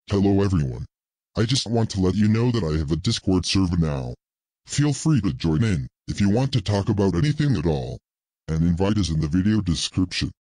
Hello everyone. I just want to let you know that I have a Discord server now. Feel free to join in if you want to talk about anything at all. And invite is in the video description.